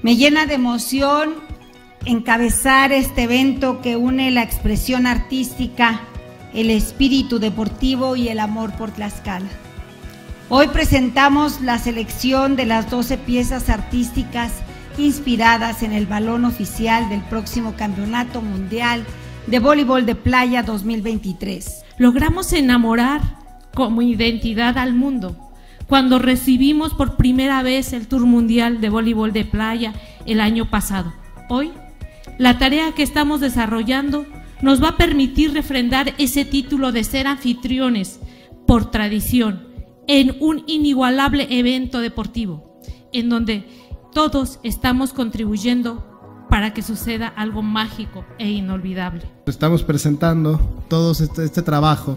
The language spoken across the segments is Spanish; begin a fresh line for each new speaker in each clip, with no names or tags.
Me llena de emoción encabezar este evento que une la expresión artística, el espíritu deportivo y el amor por Tlaxcala. Hoy presentamos la selección de las 12 piezas artísticas inspiradas en el balón oficial del próximo Campeonato Mundial de Voleibol de Playa 2023.
Logramos enamorar como identidad al mundo cuando recibimos por primera vez el Tour Mundial de Voleibol de Playa el año pasado. Hoy, la tarea que estamos desarrollando nos va a permitir refrendar ese título de ser anfitriones por tradición en un inigualable evento deportivo, en donde todos estamos contribuyendo para que suceda algo mágico e inolvidable.
Estamos presentando todo este trabajo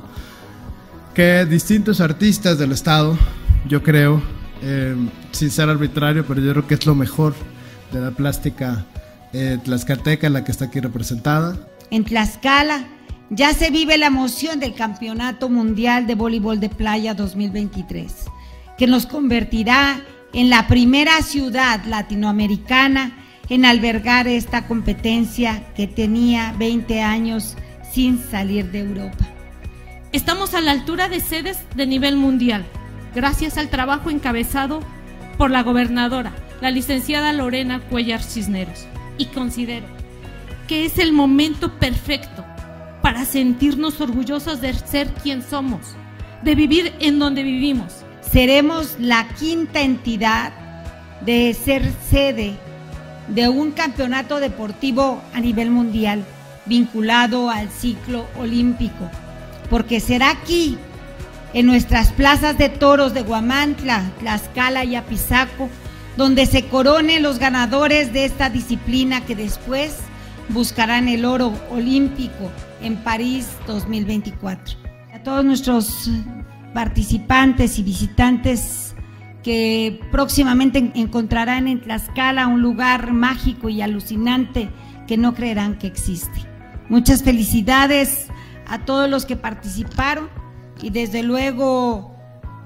que distintos artistas del estado, yo creo, sin ser arbitrario, pero yo creo que es lo mejor de la plástica tlaxcalteca, la que está aquí representada.
En Tlaxcala ya se vive la emoción del Campeonato Mundial de Voleibol de Playa 2023, que nos convertirá en la primera ciudad latinoamericana en albergar esta competencia que tenía 20 años sin salir de Europa.
Estamos a la altura de sedes de nivel mundial, gracias al trabajo encabezado por la gobernadora, la licenciada Lorena Cuellar Cisneros, y considero que es el momento perfecto para sentirnos orgullosos de ser quien somos, de vivir en donde vivimos.
Seremos la quinta entidad de ser sede de un campeonato deportivo a nivel mundial vinculado al ciclo olímpico, porque será aquí, en nuestras plazas de toros de Huamantla, Tlaxcala y Apizaco, donde se coronen los ganadores de esta disciplina que después buscarán el oro olímpico en París 2024. A todos nuestros participantes y visitantes que próximamente encontrarán en Tlaxcala un lugar mágico y alucinante que no creerán que existe. Muchas felicidades a todos los que participaron y desde luego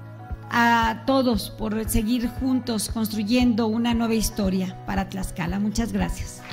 a todos por seguir juntos construyendo una nueva historia para Tlaxcala. Muchas gracias.